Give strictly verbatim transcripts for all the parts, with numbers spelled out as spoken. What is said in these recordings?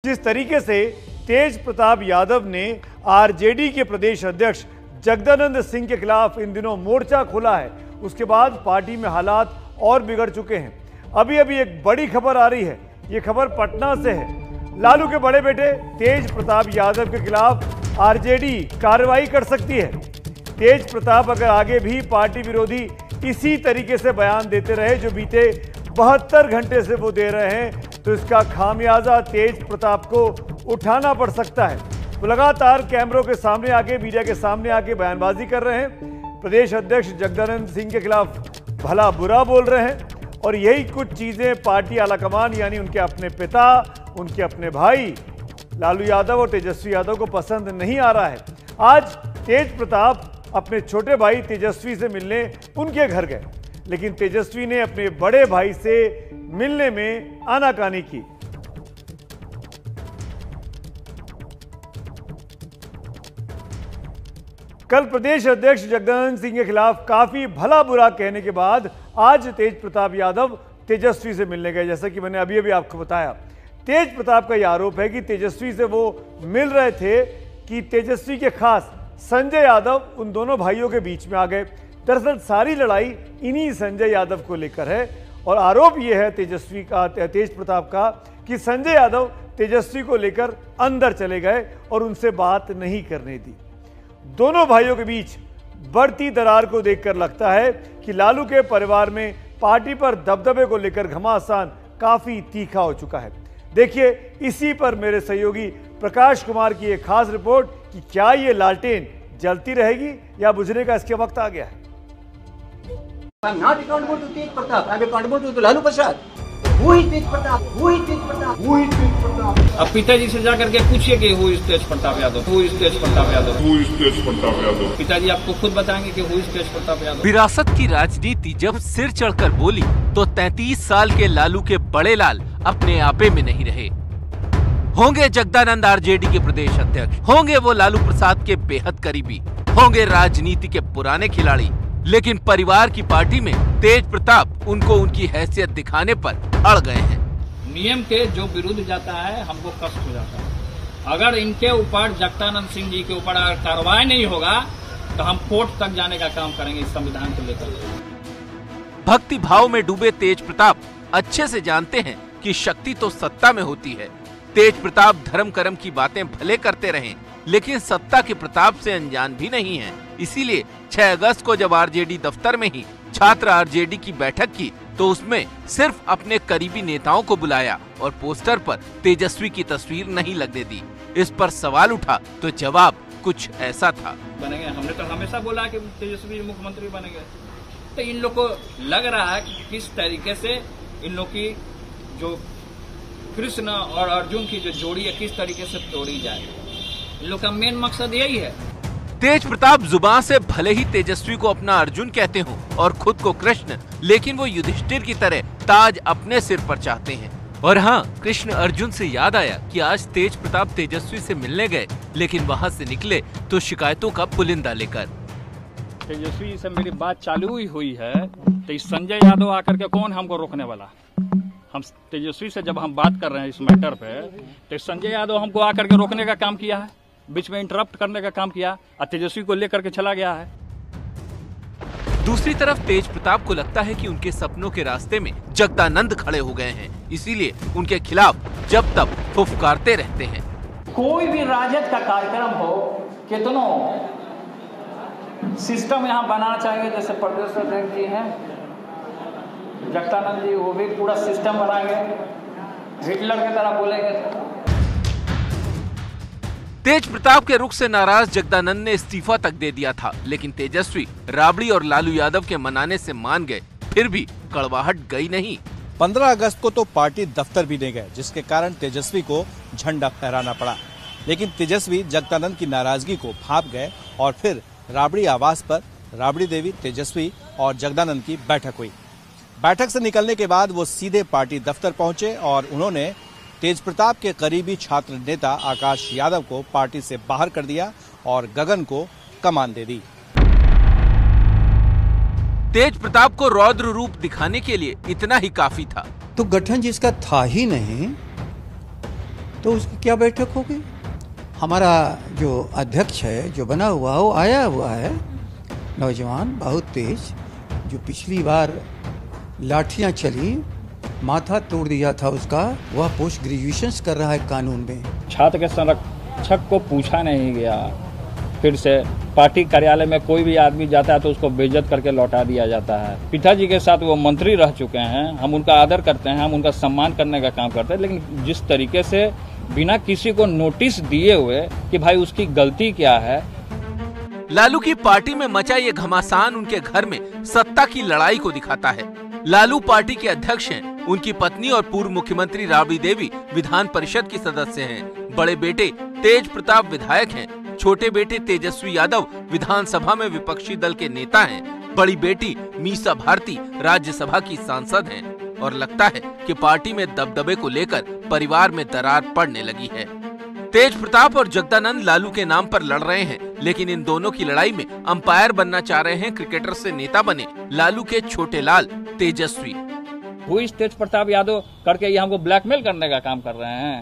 जिस तरीके से तेज प्रताप यादव ने आरजेडी के प्रदेश अध्यक्ष जगदानंद सिंह के खिलाफ इन दिनों मोर्चा खोला है, उसके बाद पार्टी में हालात और बिगड़ चुके हैं। अभी अभी एक बड़ी खबर आ रही है, ये खबर पटना से है। लालू के बड़े बेटे तेज प्रताप यादव के खिलाफ आरजेडी कार्रवाई कर सकती है। तेज प्रताप अगर आगे भी पार्टी विरोधी इसी तरीके से बयान देते रहे जो बीते बहत्तर घंटे से वो दे रहे हैं, तो इसका खामियाजा तेज प्रताप को उठाना पड़ सकता है। वो लगातार कैमरों के सामने आके, मीडिया के सामने आके बयानबाजी कर रहे हैं, प्रदेश अध्यक्ष जगदानंद सिंह के खिलाफ भला बुरा बोल रहे हैं, और यही कुछ चीजें पार्टी आलाकमान यानी उनके अपने पिता, उनके अपने भाई लालू यादव और तेजस्वी यादव को पसंद नहीं आ रहा है। आज तेज प्रताप अपने छोटे भाई तेजस्वी से मिलने उनके घर गए, लेकिन तेजस्वी ने अपने बड़े भाई से मिलने में आनाकानी की। कल प्रदेश अध्यक्ष जगदानंद सिंह के खिलाफ काफी भला बुरा कहने के बाद आज तेज प्रताप यादव तेजस्वी से मिलने गए। जैसा कि मैंने अभी अभी आपको बताया, तेज प्रताप का यह आरोप है कि तेजस्वी से वो मिल रहे थे कि तेजस्वी के खास संजय यादव उन दोनों भाइयों के बीच में आ गए। दरअसल सारी लड़ाई इन्हीं संजय यादव को लेकर है, और आरोप यह है तेजस्वी का, तेज प्रताप का, कि संजय यादव तेजस्वी को लेकर अंदर चले गए और उनसे बात नहीं करने दी। दोनों भाइयों के बीच बढ़ती दरार को देखकर लगता है कि लालू के परिवार में पार्टी पर दबदबे को लेकर घमासान काफी तीखा हो चुका है। देखिए इसी पर मेरे सहयोगी प्रकाश कुमार की एक खास रिपोर्ट कि क्या ये लालटेन जलती रहेगी या बुझने का इसके वक्त आ गया है। I'm not accountable to Tej Pratap. I'm accountable to Lalu Prasad. Who is Tej Pratap? Who is Tej Pratap? Who is Tej Pratap? अब पिताजी से जाकर के पूछिए कि who is Tej Pratap Yadav, who is Tej Pratap Yadav, who is Tej Pratap Yadav. पिताजी आपको खुद बताएंगे कि हु इज तेज प्रताप यादव। विरासत की राजनीति जब सिर चढ़कर बोली तो तैंतीस साल के लालू के बड़े लाल अपने आपे में नहीं रहे। होंगे जगदानंद आरजेडी के प्रदेश अध्यक्ष, होंगे वो लालू प्रसाद के बेहद करीबी, होंगे राजनीति के पुराने खिलाड़ी, लेकिन परिवार की पार्टी में तेज प्रताप उनको उनकी हैसियत दिखाने पर अड़ गए हैं। नियम के जो विरुद्ध जाता है हमको कष्ट हो जाता है। अगर इनके ऊपर जगदानंद सिंह जी के ऊपर अगर कार्रवाई नहीं होगा तो हम कोर्ट तक जाने का काम करेंगे इस संविधान को लेकर। भक्ति भाव में डूबे तेज प्रताप अच्छे से जानते हैं कि शक्ति तो सत्ता में होती है। तेज प्रताप धर्म कर्म की बातें भले करते रहें, लेकिन सत्ता के प्रताप से अनजान भी नहीं है। इसीलिए छह अगस्त को जब आरजेडी दफ्तर में ही छात्र आरजेडी की बैठक की तो उसमें सिर्फ अपने करीबी नेताओं को बुलाया और पोस्टर पर तेजस्वी की तस्वीर नहीं लगने दी। इस पर सवाल उठा तो जवाब कुछ ऐसा था। बनेंगे, हमने तो हमेशा बोला कि तेजस्वी मुख्यमंत्री बनेंगे। तो इन लोग को लग रहा है कि किस तरीके से इन लोग की जो कृष्ण और अर्जुन की जो जोड़ी है किस तरीके से तोड़ी जाए, इन लोग का मेन मकसद यही है। तेज प्रताप जुबान से भले ही तेजस्वी को अपना अर्जुन कहते हों और खुद को कृष्ण, लेकिन वो युधिष्ठिर की तरह ताज अपने सिर पर चाहते हैं। और हाँ, कृष्ण अर्जुन से याद आया कि आज तेज प्रताप तेजस्वी से मिलने गए, लेकिन वहाँ से निकले तो शिकायतों का पुलिंदा लेकर। तेजस्वी से मेरी बात चालू ही हुई है तो इस संजय यादव आकर के कौन हमको रोकने वाला। हम तेजस्वी से जब हम बात कर रहे हैं इस मैटर पे, तो संजय यादव हमको आकर के रोकने का काम किया है, बीच में इंटरप्ट करने का काम किया और तेजस्वी को लेकर के चला गया है। दूसरी तरफ तेज प्रताप को लगता है कि उनके सपनों के रास्ते में जगदानंद खड़े हो गए हैं, इसीलिए उनके खिलाफ जब तक फुफकारते रहते हैं। कोई भी राजद का कार्यक्रम हो, कितनों सिस्टम यहाँ बनाना चाहिए, जैसे प्रदेश अध्यक्ष जी हैं जगदानंद जी, वो भी पूरा सिस्टम बनाएंगे, हिटलर की तरह बोलेंगे। तेज प्रताप के रुख से नाराज जगदानंद ने इस्तीफा तक दे दिया था, लेकिन तेजस्वी राबड़ी और लालू यादव के मनाने से मान गए, फिर भी कड़वाहट गई नहीं। पंद्रह अगस्त को तो पार्टी दफ्तर भी नहीं गए, जिसके कारण तेजस्वी को झंडा फहराना पड़ा। लेकिन तेजस्वी जगदानंद की नाराजगी को भांप गए और फिर राबड़ी आवास पर राबड़ी देवी, तेजस्वी और जगदानंद की बैठक हुई। बैठक से निकलने के बाद वो सीधे पार्टी दफ्तर पहुंचे और उन्होंने तेज प्रताप के करीबी छात्र नेता आकाश यादव को पार्टी से बाहर कर दिया और गगन को कमान दे दी। तेज प्रताप को रौद्र रूप दिखाने के लिए इतना ही काफी था। तो गठन जिसका था ही नहीं, तो उसकी क्या बैठक होगी? हमारा जो अध्यक्ष है, जो बना हुआ वो आया हुआ है नौजवान, बहुत तेज, जो पिछली बार लाठियां चली, माथा तोड़ दिया था उसका, वह पोस्ट ग्रेजुएशन कर रहा है कानून में। छात्र के संरक्षक को पूछा नहीं गया, फिर से पार्टी कार्यालय में कोई भी आदमी जाता है तो उसको बेइज्जत करके लौटा दिया जाता है। पिताजी के साथ वो मंत्री रह चुके हैं, हम उनका आदर करते हैं, हम उनका सम्मान करने का काम करते हैं, लेकिन जिस तरीके से बिना किसी को नोटिस दिए हुए कि भाई उसकी गलती क्या है। लालू की पार्टी में मचा ये घमासान उनके घर में सत्ता की लड़ाई को दिखाता है। लालू पार्टी के अध्यक्ष हैं, उनकी पत्नी और पूर्व मुख्यमंत्री राबड़ी देवी विधान परिषद की सदस्य हैं, बड़े बेटे तेज प्रताप विधायक हैं, छोटे बेटे तेजस्वी यादव विधानसभा में विपक्षी दल के नेता हैं, बड़ी बेटी मीसा भारती राज्यसभा की सांसद हैं, और लगता है कि पार्टी में दबदबे को लेकर परिवार में दरार पड़ने लगी है। तेज प्रताप और जगदानंद लालू के नाम पर लड़ रहे हैं, लेकिन इन दोनों की लड़ाई में अंपायर बनना चाह रहे हैं क्रिकेटर से नेता बने लालू के छोटे लाल तेजस्वी। वो इस तेज प्रताप यादव करके ये हमको ब्लैकमेल करने का काम कर रहे हैं।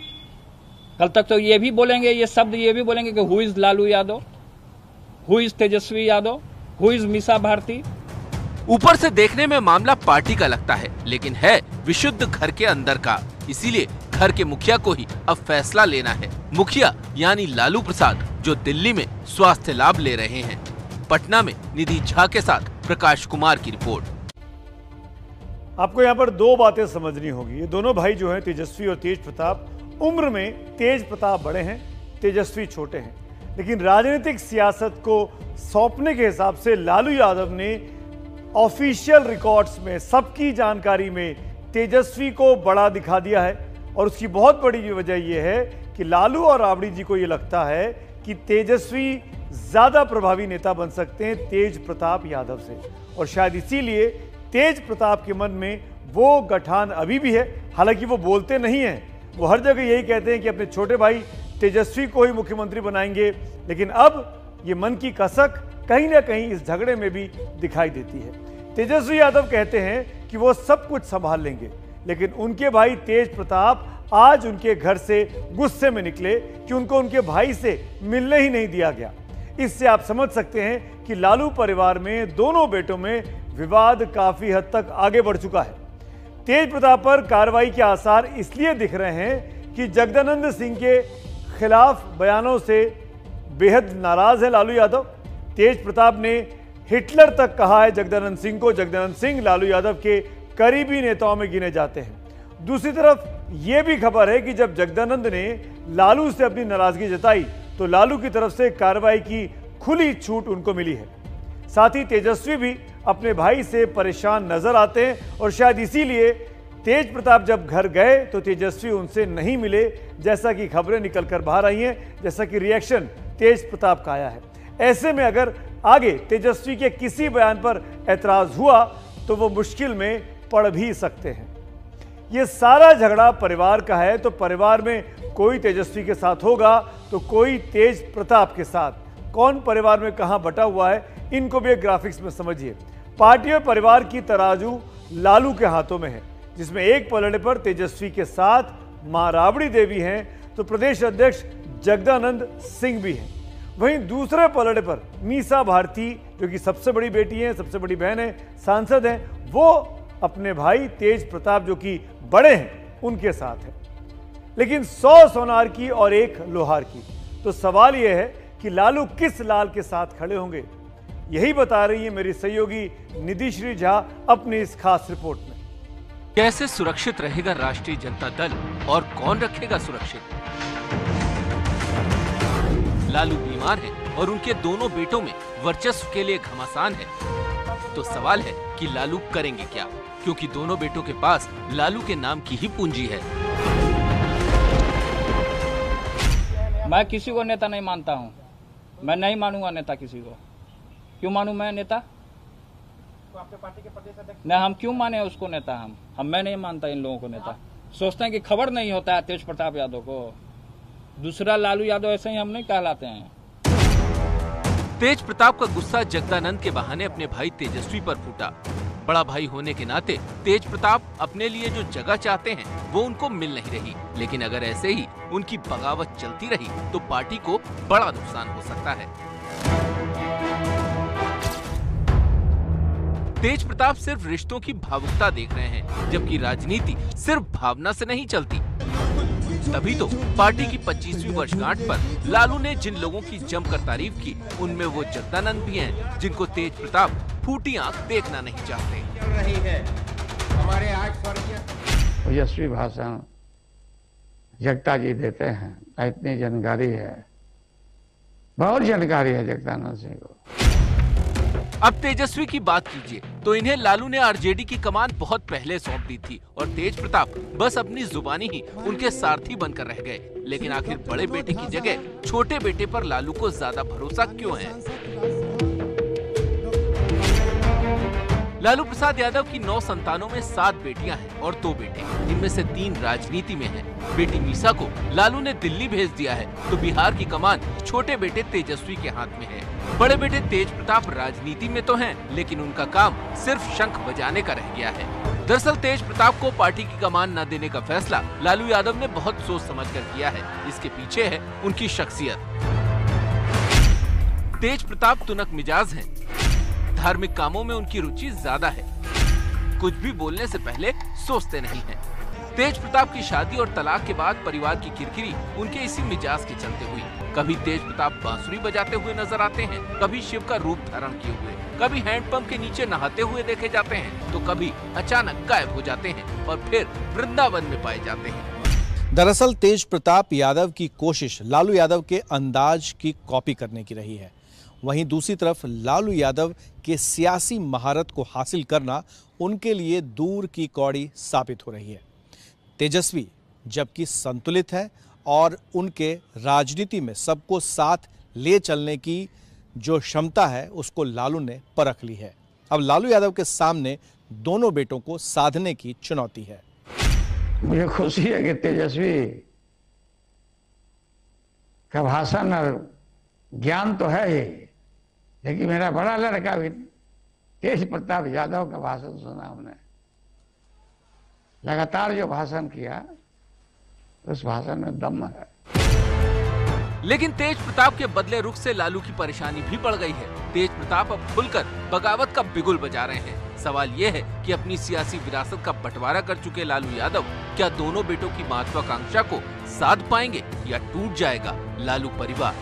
कल तक तो ये भी बोलेंगे, ये शब्द ये भी बोलेंगे कि who is Lalu Yadav, who is Tejashwi Yadav, who is Misa Bharti. ऊपर से देखने में मामला पार्टी का लगता है, लेकिन है विशुद्ध घर के अंदर का। इसीलिए घर के मुखिया को ही अब फैसला लेना है। मुखिया यानी लालू प्रसाद, जो दिल्ली में स्वास्थ्य लाभ ले रहे हैं। पटना में निधि झा के साथ प्रकाश कुमार की रिपोर्ट। आपको यहाँ पर दो बातें समझनी होगी। ये दोनों भाई जो हैं, तेजस्वी और तेज प्रताप, उम्र में तेज प्रताप बड़े हैं, तेजस्वी छोटे हैं, लेकिन राजनीतिक सियासत को सौंपने के हिसाब से लालू यादव ने ऑफिशियल रिकॉर्ड्स में, सबकी जानकारी में तेजस्वी को बड़ा दिखा दिया है। और उसकी बहुत बड़ी वजह यह है कि लालू और राबड़ी जी को यह लगता है कि तेजस्वी ज्यादा प्रभावी नेता बन सकते हैं तेज प्रताप यादव से, और शायद इसीलिए तेज प्रताप के मन में वो गठान अभी भी है। हालांकि वो बोलते नहीं हैं, वो हर जगह यही कहते हैं कि अपने छोटे भाई तेजस्वी को ही मुख्यमंत्री बनाएंगे, लेकिन अब ये मन की कसक कहीं ना कहीं इस झगड़े में भी दिखाई देती है। तेजस्वी यादव कहते हैं कि वो सब कुछ संभाल लेंगे, लेकिन उनके भाई तेज प्रताप आज उनके घर से गुस्से में निकले कि उनको उनके भाई से मिलने ही नहीं दिया गया। इससे आप समझ सकते हैं कि लालू परिवार में दोनों बेटों में विवाद काफी हद तक आगे बढ़ चुका है। तेज प्रताप पर कार्रवाई के आसार इसलिए दिख रहे हैं कि जगदानंद सिंह के खिलाफ बयानों से बेहद नाराज है लालू यादव। तेज प्रताप ने हिटलर तक कहा है जगदानंद सिंह को। जगदानंद सिंह लालू यादव के करीबी नेताओं में गिने जाते हैं। दूसरी तरफ यह भी खबर है कि जब जगदानंद ने लालू से अपनी नाराजगी जताई तो लालू की तरफ से कार्रवाई की खुली छूट उनको मिली है। साथ ही तेजस्वी भी अपने भाई से परेशान नजर आते हैं, और शायद इसीलिए तेज प्रताप जब घर गए तो तेजस्वी उनसे नहीं मिले, जैसा कि खबरें निकलकर बाहर आई हैं, जैसा कि रिएक्शन तेज प्रताप का आया है। ऐसे में अगर आगे तेजस्वी के किसी बयान पर ऐतराज हुआ तो वो मुश्किल में पड़ भी सकते हैं। ये सारा झगड़ा परिवार का है, तो परिवार में कोई तेजस्वी के साथ होगा तो कोई तेज प्रताप के साथ। कौन परिवार में कहां बटा हुआ है, इनको भी एक ग्राफिक्स में समझिए। पार्टी और परिवार की तराजू लालू के हाथों में है, जिसमें एक पलड़े पर तेजस्वी के साथ मां राबड़ी देवी हैं तो प्रदेश अध्यक्ष जगदानंद सिंह भी हैं। वहीं दूसरे पलड़े पर मीसा भारती, जो कि सबसे बड़ी बेटी हैं, सबसे बड़ी बहन है, सांसद हैं, वो अपने भाई तेज प्रताप जो कि बड़े हैं उनके साथ है। लेकिन सौ सोनार की और एक लोहार की। तो सवाल यह है कि लालू किस लाल के साथ खड़े होंगे, यही बता रही है मेरी सहयोगी निधि श्री झा अपनी इस खास रिपोर्ट में। कैसे सुरक्षित रहेगा राष्ट्रीय जनता दल और कौन रखेगा सुरक्षित? लालू बीमार है और उनके दोनों बेटों में वर्चस्व के लिए घमासान है। तो सवाल है कि लालू करेंगे क्या, क्योंकि दोनों बेटों के पास लालू के नाम की ही पूंजी है। मैं किसी को नेता नहीं मानता हूँ, मैं नहीं मानूंगा नेता किसी को। क्यों मानूं मैं नेता? तो आपके पार्टी के प्रदेश अध्यक्ष नहीं, हम क्यों माने उसको नेता? हम हम मैं नहीं मानता इन लोगों को नेता। सोचते हैं कि खबर नहीं होता है तेज प्रताप यादव को। दूसरा लालू यादव ऐसे ही हम नहीं कहलाते हैं। तेज प्रताप का गुस्सा जगदानंद के बहाने अपने भाई तेजस्वी पर फूटा। बड़ा भाई होने के नाते तेज प्रताप अपने लिए जो जगह चाहते हैं वो उनको मिल नहीं रही, लेकिन अगर ऐसे ही उनकी बगावत चलती रही तो पार्टी को बड़ा नुकसान हो सकता है। तेज प्रताप सिर्फ रिश्तों की भावुकता देख रहे हैं, जबकि राजनीति सिर्फ भावना से नहीं चलती। तभी तो पार्टी की पच्चीसवीं वर्षगांठ पर लालू ने जिन लोगों की जमकर तारीफ की, उनमें वो जगदानंद भी हैं, जिनको तेज प्रताप फूटी आंख देखना नहीं चाहते। चल रही है हमारे आज स्वर्गीय यशस्वी भाषण जगता जी देते हैं, इतनी जानकारी है, बहुत जानकारी है जगदानंद सिंह को। अब तेजस्वी की बात कीजिए तो इन्हें लालू ने आरजेडी की कमान बहुत पहले सौंप दी थी और तेज प्रताप बस अपनी जुबानी ही उनके सारथी बनकर रह गए। लेकिन आखिर बड़े बेटे की जगह छोटे बेटे पर लालू को ज्यादा भरोसा क्यों है? लालू प्रसाद यादव की नौ संतानों में सात बेटियां हैं और दो बेटे, इनमें से तीन राजनीति में हैं। बेटी मीसा को लालू ने दिल्ली भेज दिया है तो बिहार की कमान छोटे बेटे तेजस्वी के हाथ में है। बड़े बेटे तेज प्रताप राजनीति में तो हैं, लेकिन उनका काम सिर्फ शंख बजाने का रह गया है। दरअसल तेज प्रताप को पार्टी की कमान न देने का फैसला लालू यादव ने बहुत सोच समझकर किया है। इसके पीछे है उनकी शख्सियत। तेज प्रताप तुनक मिजाज हैं। धार्मिक कामों में उनकी रुचि ज्यादा है। कुछ भी बोलने से पहले सोचते नहीं हैं। तेज प्रताप की शादी और तलाक के बाद परिवार की किरकिरी उनके इसी मिजाज के चलते हुई। कभी तेज प्रताप बांसुरी बजाते हुए नजर आते हैं, कभी शिव का रूप धारण किए हुए, कभी हैंडपंप के नीचे नहाते हुए देखे जाते हैं, तो कभी अचानक गायब हो जाते हैं और फिर वृंदावन में पाए जाते हैं। दरअसल तेज प्रताप यादव की कोशिश लालू यादव के अंदाज की कॉपी करने की रही है। वहीं दूसरी तरफ लालू यादव के सियासी महारत को हासिल करना उनके लिए दूर की कौड़ी साबित हो रही है। तेजस्वी जबकि संतुलित है और उनके राजनीति में सबको साथ ले चलने की जो क्षमता है उसको लालू ने परख ली है। अब लालू यादव के सामने दोनों बेटों को साधने की चुनौती है। मुझे खुशी है कि तेजस्वी का भाषण और ज्ञान तो है ही, लेकिन मेरा बड़ा लड़का भी तेज प्रताप यादव का भाषण सुना हमने, लगातार जो भाषण किया उस भाषण में दम है। लेकिन तेज प्रताप के बदले रुख से लालू की परेशानी भी बढ़ गई है। तेज प्रताप अब खुलकर बगावत का बिगुल बजा रहे हैं। सवाल ये है कि अपनी सियासी विरासत का बंटवारा कर चुके लालू यादव क्या दोनों बेटों की महत्वाकांक्षा को साध पाएंगे या टूट जाएगा लालू परिवार?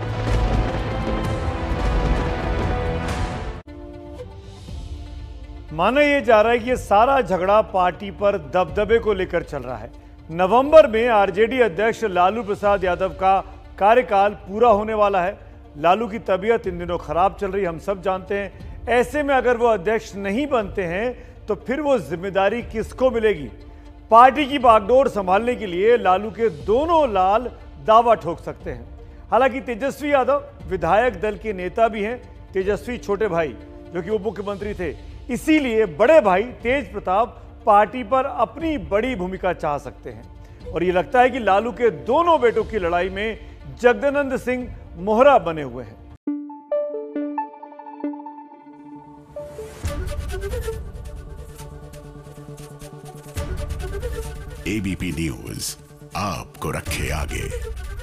माना यह जा रहा है कि ये सारा झगड़ा पार्टी पर दबदबे को लेकर चल रहा है। नवंबर में आरजेडी अध्यक्ष लालू प्रसाद यादव का कार्यकाल पूरा होने वाला है। लालू की तबीयत इन दिनों खराब चल रही, हम सब जानते हैं। ऐसे में अगर वो अध्यक्ष नहीं बनते हैं तो फिर वो जिम्मेदारी किसको मिलेगी? पार्टी की बागडोर संभालने के लिए लालू के दोनों लाल दावा ठोक सकते हैं। हालांकि तेजस्वी यादव विधायक दल के नेता भी हैं। तेजस्वी छोटे भाई जो कि उप मुख्यमंत्री थे, इसीलिए बड़े भाई तेज प्रताप पार्टी पर अपनी बड़ी भूमिका चाह सकते हैं। और ये लगता है कि लालू के दोनों बेटों की लड़ाई में जगदानंद सिंह मोहरा बने हुए हैं। एबीपी न्यूज आपको रखे आगे।